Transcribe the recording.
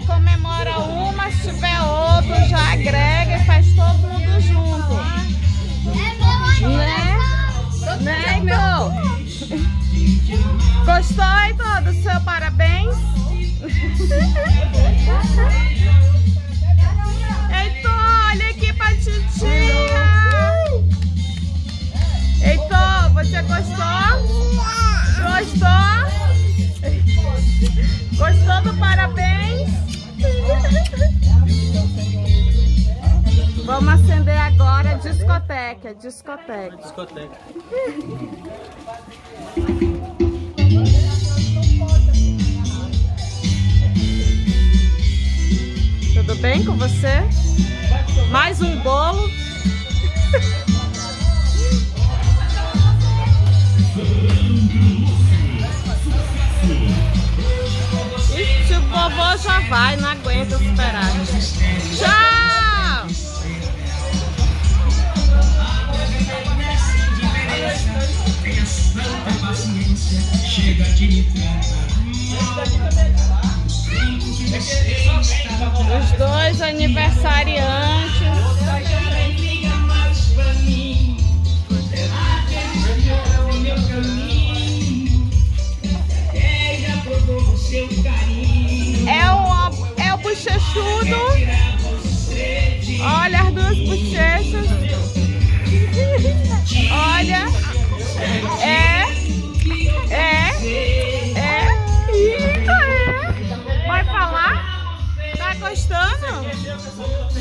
comemora uma, se tiver outra, já agrega e faz todo mundo junto. Né, Heitor? Gostou, Heitor, do seu parabéns? Heitor, olha aqui pra titia. Heitor, você gostou? Gostou? Gostou do parabéns? Vamos acender agora a discoteca. Tudo bem com você? Mais um bolo. Ixi, o vovô já vai, não aguenta esperar. Tchau! Os dois aniversariantes. É o bochechudo. Olha as duas bochechas. Olha. Vai falar? Tá gostando?